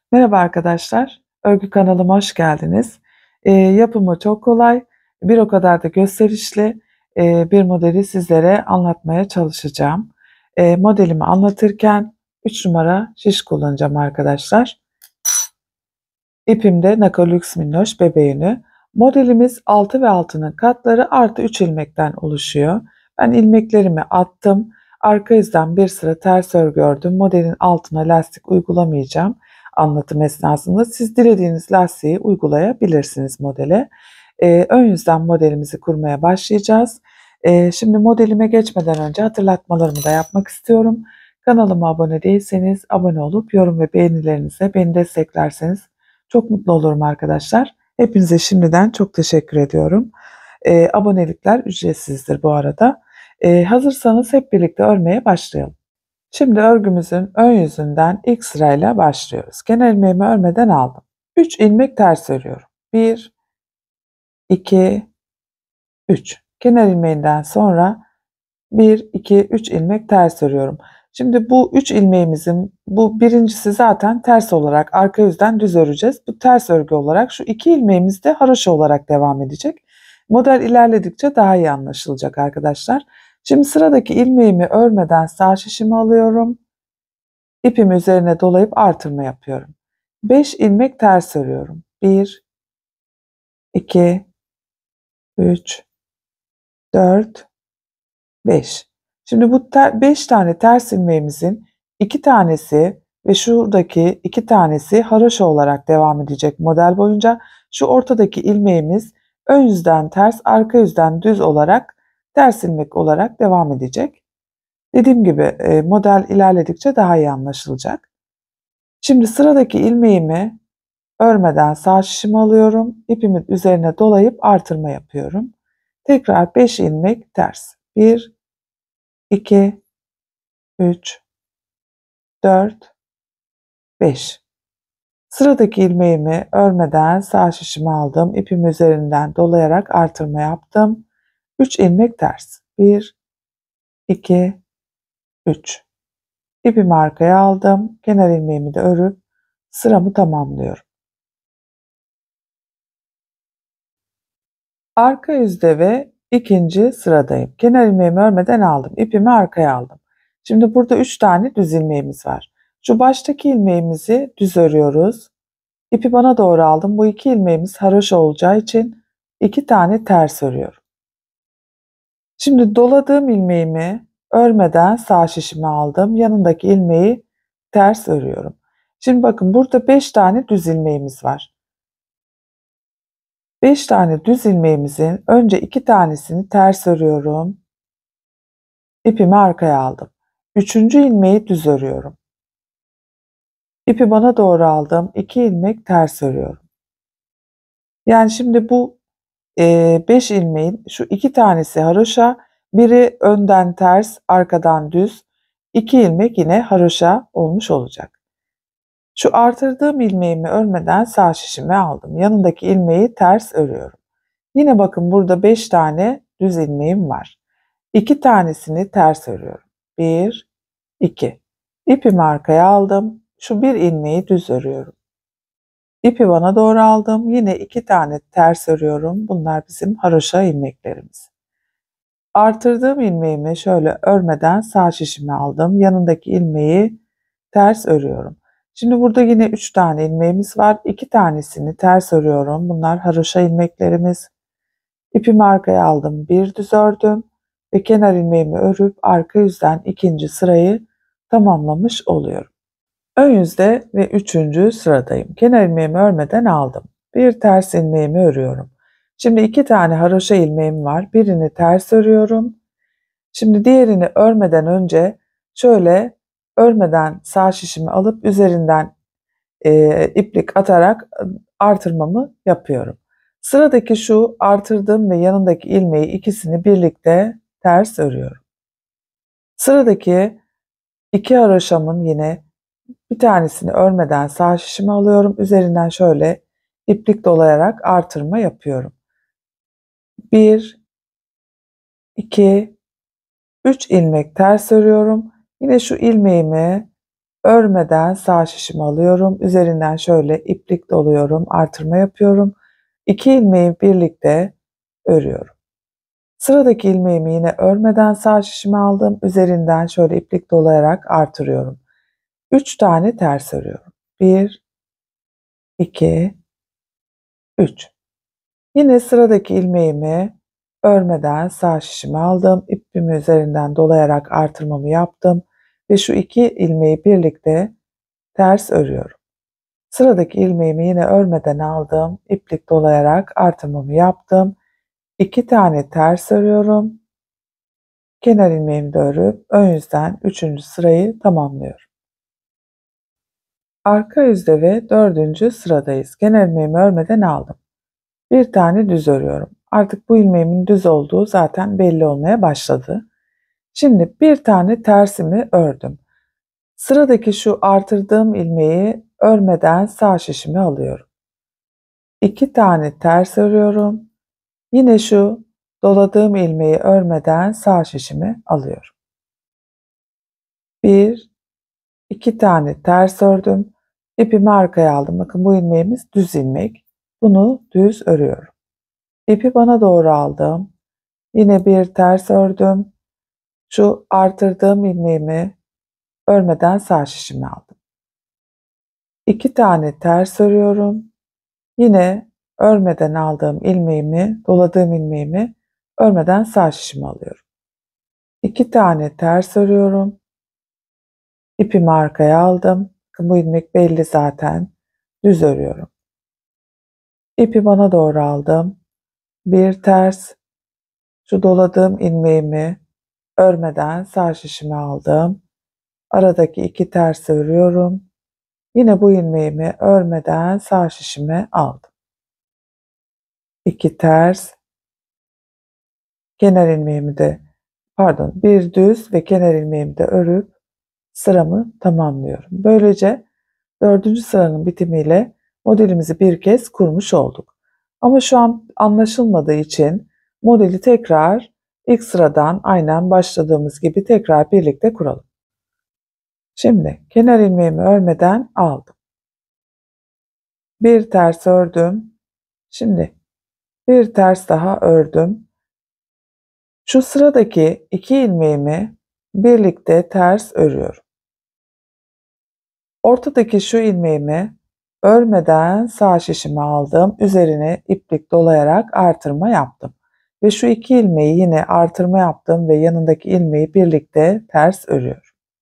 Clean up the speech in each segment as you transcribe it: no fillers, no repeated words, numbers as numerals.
Merhaba arkadaşlar, örgü kanalıma hoş geldiniz. Yapımı çok kolay, bir o kadar da gösterişli bir modeli sizlere anlatmaya çalışacağım. Modelimi anlatırken 3 numara şiş kullanacağım arkadaşlar. İpim de Nakalux Minnoş bebeğini. Modelimiz altı ve altının katları artı 3 ilmekten oluşuyor. Ben ilmeklerimi attım. Arka yüzden bir sıra ters örgü ördüm. Modelin altına lastik uygulamayacağım anlatım esnasında. Siz dilediğiniz lastiği uygulayabilirsiniz modele. Ön yüzden modelimizi kurmaya başlayacağız. Şimdi modelime geçmeden önce hatırlatmalarımı da yapmak istiyorum. Kanalıma abone değilseniz abone olup yorum ve beğenilerinizle beni desteklerseniz çok mutlu olurum arkadaşlar. Hepinize şimdiden çok teşekkür ediyorum. Abonelikler ücretsizdir bu arada. Hazırsanız hep birlikte örmeye başlayalım. Şimdi örgümüzün ön yüzünden ilk sırayla başlıyoruz. Kenar ilmeğimi örmeden aldım. 3 ilmek ters örüyorum. 1, 2, 3. Kenar ilmeğinden sonra 1, 2, 3 ilmek ters örüyorum. Şimdi bu 3 ilmeğimizin bu birincisi zaten ters olarak arka yüzden düz öreceğiz. Bu ters örgü olarak şu 2 ilmeğimiz de haroşa olarak devam edecek. Model ilerledikçe daha iyi anlaşılacak arkadaşlar. Şimdi sıradaki ilmeğimi örmeden sağ şişimi alıyorum. İpimi üzerine dolayıp artırma yapıyorum. 5 ilmek ters örüyorum. 1, 2, 3, 4, 5. Şimdi bu 5 tane ters ilmeğimizin 2 tanesi ve şuradaki 2 tanesi haroşa olarak devam edecek model boyunca. Şu ortadaki ilmeğimiz ön yüzden ters, arka yüzden düz olarak ters ilmek olarak devam edecek. Dediğim gibi model ilerledikçe daha iyi anlaşılacak. Şimdi sıradaki ilmeğimi örmeden sağ şişimi alıyorum. İpimin üzerine dolayıp artırma yapıyorum. Tekrar 5 ilmek ters. 1, 2, 3, 4, 5. Sıradaki ilmeğimi örmeden sağ şişimi aldım. İpim üzerinden dolayarak artırma yaptım. 3 ilmek ters. 1, 2, 3. İpimi arkaya aldım. Kenar ilmeğimi de örüp sıramı tamamlıyorum. Arka yüzde ve ikinci sıradayım. Kenar ilmeğimi örmeden aldım. İpimi arkaya aldım. Şimdi burada 3 tane düz ilmeğimiz var. Şu baştaki ilmeğimizi düz örüyoruz. İpi bana doğru aldım. Bu 2 ilmeğimiz haroşa olacağı için 2 tane ters örüyorum. Şimdi doladığım ilmeğimi örmeden sağ şişimi aldım. Yanındaki ilmeği ters örüyorum. Şimdi bakın burada 5 tane düz ilmeğimiz var. 5 tane düz ilmeğimizin önce 2 tanesini ters örüyorum. İpimi arkaya aldım. 3. ilmeği düz örüyorum. İpi bana doğru aldım. 2 ilmek ters örüyorum. Yani şimdi bu 5 ilmeğin şu 2 tanesi haroşa, biri önden ters, arkadan düz. 2 ilmek yine haroşa olmuş olacak. Şu artırdığım ilmeğimi örmeden sağ şişimi aldım. Yanındaki ilmeği ters örüyorum. Yine bakın burada 5 tane düz ilmeğim var. 2 tanesini ters örüyorum. 1, 2. İpimi arkaya aldım. Şu bir ilmeği düz örüyorum. İpi bana doğru aldım. Yine 2 tane ters örüyorum. Bunlar bizim haroşa ilmeklerimiz. Artırdığım ilmeğimi şöyle örmeden sağ şişimi aldım. Yanındaki ilmeği ters örüyorum. Şimdi burada yine 3 tane ilmeğimiz var. 2 tanesini ters örüyorum. Bunlar haroşa ilmeklerimiz. İpimi arkaya aldım. Bir düz ördüm ve kenar ilmeğimi örüp arka yüzden ikinci sırayı tamamlamış oluyorum. Ön yüzde ve üçüncü sıradayım. Kenar ilmeğimi örmeden aldım. Bir ters ilmeğimi örüyorum. Şimdi 2 tane haroşa ilmeğim var. Birini ters örüyorum. Şimdi diğerini örmeden önce şöyle örmeden sağ şişimi alıp üzerinden iplik atarak artırmamı yapıyorum. Sıradaki şu artırdığım ve yanındaki ilmeği ikisini birlikte ters örüyorum. Sıradaki 2 haroşamın yine bir tanesini örmeden sağ şişimi alıyorum. Üzerinden şöyle iplik dolayarak artırma yapıyorum. 1, 2, 3 ilmek ters örüyorum. Yine şu ilmeğimi Örmeden sağ şişimi alıyorum. Üzerinden şöyle iplik doluyorum. Artırma yapıyorum. 2 ilmeği birlikte örüyorum. Sıradaki ilmeğimi yine örmeden sağ şişimi aldım. Üzerinden şöyle iplik dolayarak artırıyorum. 3 tane ters örüyorum. 1, 2, 3. Yine sıradaki ilmeğimi örmeden sağ şişimi aldım. İpimi üzerinden dolayarak artırmamı yaptım. Ve şu 2 ilmeği birlikte ters örüyorum. Sıradaki ilmeğimi yine örmeden aldım. İplik dolayarak artırmamı yaptım. 2 tane ters örüyorum. Kenar ilmeğimi de örüp ön yüzden 3. sırayı tamamlıyorum. Arka yüzde ve 4. sıradayız. Kenar ilmeğimi örmeden aldım. Bir tane düz örüyorum. Artık bu ilmeğimin düz olduğu zaten belli olmaya başladı. Şimdi bir tane tersimi ördüm. Sıradaki şu artırdığım ilmeği örmeden sağ şişimi alıyorum. 2 tane ters örüyorum. Yine şu doladığım ilmeği örmeden sağ şişimi alıyorum. 1, 2 tane ters ördüm. İpimi arkaya aldım. Bakın bu ilmeğimiz düz ilmek. Bunu düz örüyorum. İpi bana doğru aldım. Yine bir ters ördüm. Şu artırdığım ilmeğimi örmeden sağ şişimi aldım. 2 tane ters örüyorum. Yine örmeden aldığım ilmeğimi, doladığım ilmeğimi örmeden sağ şişimi alıyorum. 2 tane ters örüyorum. İpimi arkaya aldım. Bu ilmek belli zaten. Düz örüyorum. İpi bana doğru aldım. Bir ters. Şu doladığım ilmeğimi örmeden sağ şişimi aldım. Aradaki 2 ters örüyorum. Yine bu ilmeğimi örmeden sağ şişimi aldım. 2 ters. Kenar ilmeğimi de bir düz ve kenar ilmeğimi de örüp sıramı tamamlıyorum. Böylece 4. sıranın bitimiyle modelimizi bir kez kurmuş olduk. Ama şu an anlaşılmadığı için modeli tekrar ilk sıradan aynen başladığımız gibi tekrar birlikte kuralım. Şimdi kenar ilmeğimi örmeden aldım. Bir ters ördüm. Şimdi bir ters daha ördüm. Şu sıradaki 2 ilmeğimi birlikte ters örüyorum. Ortadaki şu ilmeğimi örmeden sağ şişimi aldım. Üzerine iplik dolayarak artırma yaptım. Ve şu 2 ilmeği yine artırma yaptım ve yanındaki ilmeği birlikte ters örüyorum.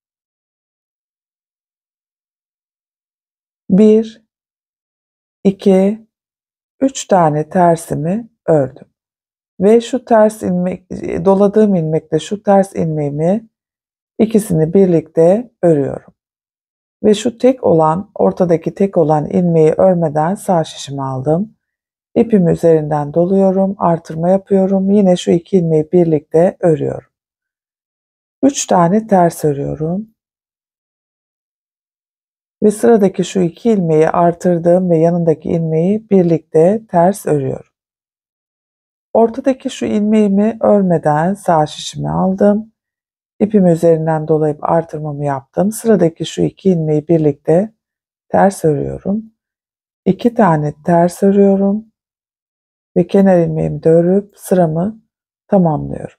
1, 2, 3 tane tersimi ördüm. Ve şu ters ilmek, doladığım ilmekle şu ters ilmeğimi ikisini birlikte örüyorum. Ve şu tek olan, ortadaki tek olan ilmeği örmeden sağ şişimi aldım. İpimi üzerinden doluyorum, artırma yapıyorum. Yine şu 2 ilmeği birlikte örüyorum. 3 tane ters örüyorum. Ve sıradaki şu 2 ilmeği artırdığım ve yanındaki ilmeği birlikte ters örüyorum. Ortadaki şu ilmeğimi örmeden sağ şişimi aldım. İpimi üzerinden dolayıp artırmamı yaptım. Sıradaki şu 2 ilmeği birlikte ters örüyorum. 2 tane ters örüyorum ve kenar ilmeğimi de örüp sıramı tamamlıyorum.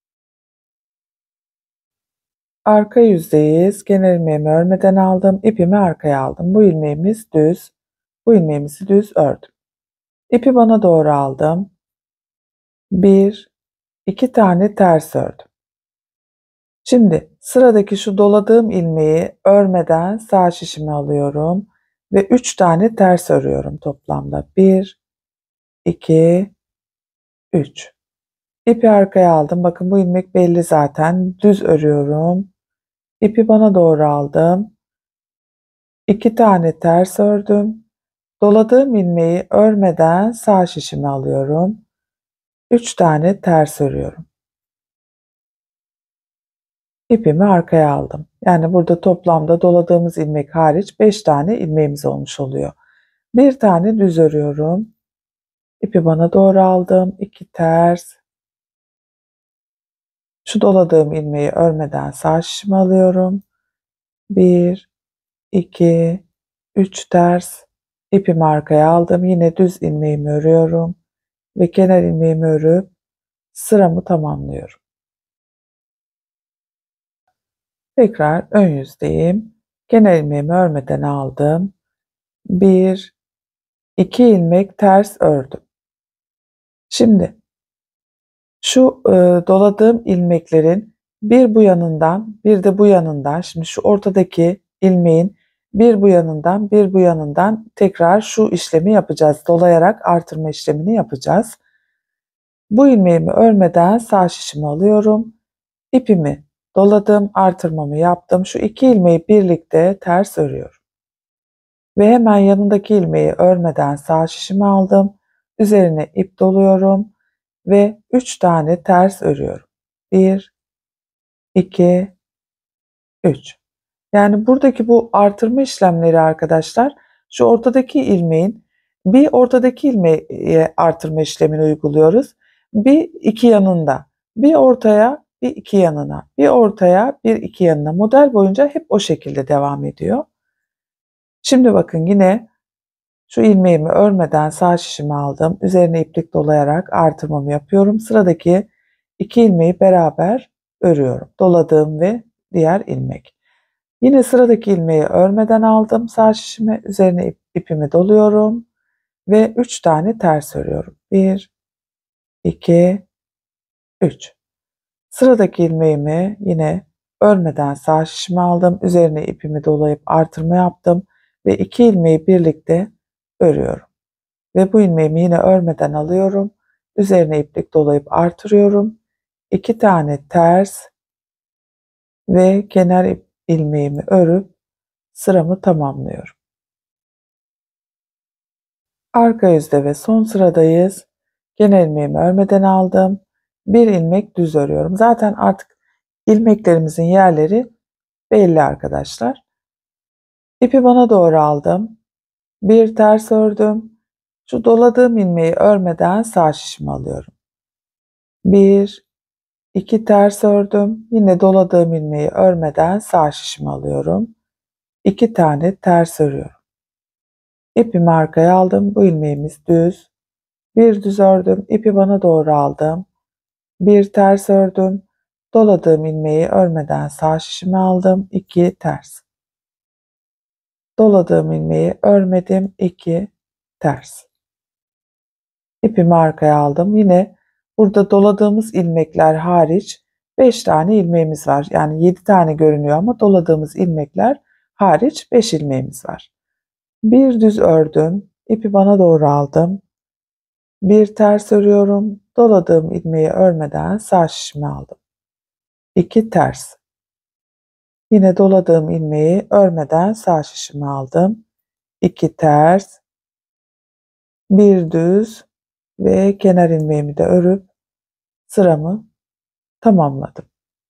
Arka yüzdeyiz. Kenar ilmeğimi örmeden aldım. İpimi arkaya aldım. Bu ilmeğimiz düz. Bu ilmeğimizi düz ördüm. İpi bana doğru aldım. 1, 2 tane ters ördüm. Şimdi sıradaki şu doladığım ilmeği örmeden sağ şişimi alıyorum ve 3 tane ters örüyorum toplamda. 1, 2, 3. İpi arkaya aldım. Bakın bu ilmek belli zaten. Düz örüyorum. İpi bana doğru aldım. 2 tane ters ördüm. Doladığım ilmeği örmeden sağ şişimi alıyorum. 3 tane ters örüyorum. İpimi arkaya aldım. Yani burada toplamda doladığımız ilmek hariç 5 tane ilmeğimiz olmuş oluyor. Bir tane düz örüyorum. İpi bana doğru aldım. 2 ters. Şu doladığım ilmeği örmeden sağ şişimi alıyorum. 1, 2, 3 ters, ipimi arkaya aldım. Yine düz ilmeğimi örüyorum ve kenar ilmeğimi örüp sıramı tamamlıyorum. Tekrar ön yüzdeyim. Kenar ilmeğimi örmeden aldım. 1, 2 ilmek ters ördüm. Şimdi şu doladığım ilmeklerin bir bu yanından bir de bu yanından, şimdi şu ortadaki ilmeğin bir bu yanından bir bu yanından tekrar şu işlemi yapacağız. Dolayarak artırma işlemini yapacağız. Bu ilmeğimi örmeden sağ şişimi alıyorum. İpimi doladım, artırmamı yaptım. Şu iki ilmeği birlikte ters örüyorum. Ve hemen yanındaki ilmeği örmeden sağ şişimi aldım. Üzerine ip doluyorum ve 3 tane ters örüyorum. 1, 2, 3. Yani buradaki bu artırma işlemleri arkadaşlar, şu ortadaki ilmeğin bir ortadaki ilmeğe artırma işlemini uyguluyoruz. Bir iki yanında, bir ortaya, bir iki yanına, bir ortaya, bir iki yanına. Model boyunca hep o şekilde devam ediyor. Şimdi bakın yine şu ilmeğimi örmeden sağ şişimi aldım. Üzerine iplik dolayarak artırmamı yapıyorum. Sıradaki iki ilmeği beraber örüyorum. Doladığım ve diğer ilmek. Yine sıradaki ilmeği örmeden aldım sağ şişime. Üzerine ipimi doluyorum ve 3 tane ters örüyorum. 1, 2, 3. Sıradaki ilmeğimi yine örmeden sağ şişime aldım. Üzerine ipimi dolayıp artırma yaptım ve 2 ilmeği birlikte örüyorum. Ve bu ilmeğimi yine örmeden alıyorum. Üzerine iplik dolayıp artırıyorum. 2 tane ters ve kenar ilmeğimi örüp sıramı tamamlıyorum. Arka yüzde ve son sıradayız. Kenar ilmeğimi örmeden aldım. Bir ilmek düz örüyorum. Zaten artık ilmeklerimizin yerleri belli arkadaşlar. İpi bana doğru aldım. Bir ters ördüm. Şu doladığım ilmeği örmeden sağ şişimi alıyorum. 1, 2 ters ördüm. Yine doladığım ilmeği örmeden sağ şişimi alıyorum. 2 tane ters örüyorum. İpimi arkaya aldım. Bu ilmeğimiz düz. Bir düz ördüm. İpi bana doğru aldım. Bir ters ördüm. Doladığım ilmeği örmeden sağ şişimi aldım. 2 ters. Doladığım ilmeği örmedim. 2 ters. İpimi arkaya aldım. Yine burada doladığımız ilmekler hariç 5 tane ilmeğimiz var. Yani 7 tane görünüyor ama doladığımız ilmekler hariç 5 ilmeğimiz var. Bir düz ördüm. İpi bana doğru aldım. Bir ters örüyorum. Doladığım ilmeği örmeden sağ şişimi aldım. 2 ters. Yine doladığım ilmeği örmeden sağ şişimi aldım. 2 ters. Bir düz ve kenar ilmeğimi de örüp sıramı tamamladım.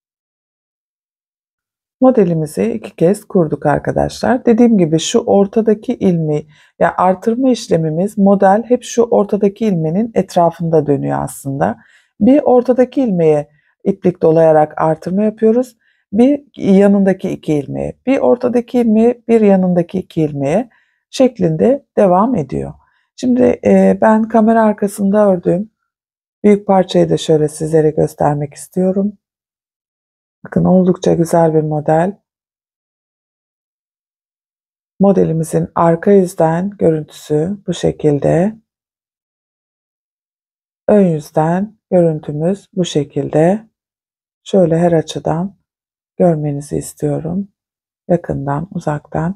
Modelimizi 2 kez kurduk arkadaşlar. Dediğim gibi şu ortadaki ilmeği, yani artırma işlemimiz, model hep şu ortadaki ilmeğin etrafında dönüyor aslında. Bir ortadaki ilmeğe iplik dolayarak artırma yapıyoruz. Bir yanındaki iki ilmeğe, bir ortadaki ilmeğe, bir yanındaki iki ilmeğe şeklinde devam ediyor. Şimdi ben kamera arkasında ördüğüm büyük parçayı da şöyle sizlere göstermek istiyorum. Bakın oldukça güzel bir model. Modelimizin arka yüzden görüntüsü bu şekilde. Ön yüzden görüntümüz bu şekilde. Şöyle her açıdan görmenizi istiyorum. Yakından, uzaktan.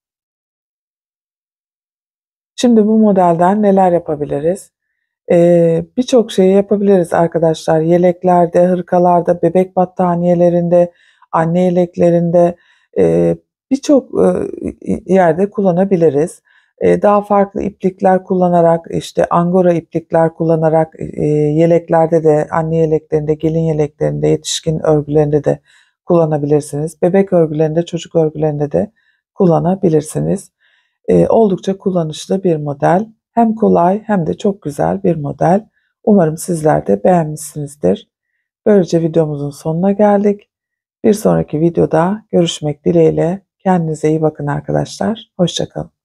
Şimdi bu modelden neler yapabiliriz? Birçok şeyi yapabiliriz arkadaşlar. Yeleklerde, hırkalarda, bebek battaniyelerinde, anne yeleklerinde birçok yerde kullanabiliriz. Daha farklı iplikler kullanarak, işte angora iplikler kullanarak yeleklerde de, anne yeleklerinde, gelin yeleklerinde, yetişkin örgülerinde de kullanabilirsiniz. Bebek örgülerinde, çocuk örgülerinde de kullanabilirsiniz. Oldukça kullanışlı bir model. Hem kolay hem de çok güzel bir model. Umarım sizler de beğenmişsinizdir. Böylece videomuzun sonuna geldik. Bir sonraki videoda görüşmek dileğiyle. Kendinize iyi bakın arkadaşlar. Hoşça kalın.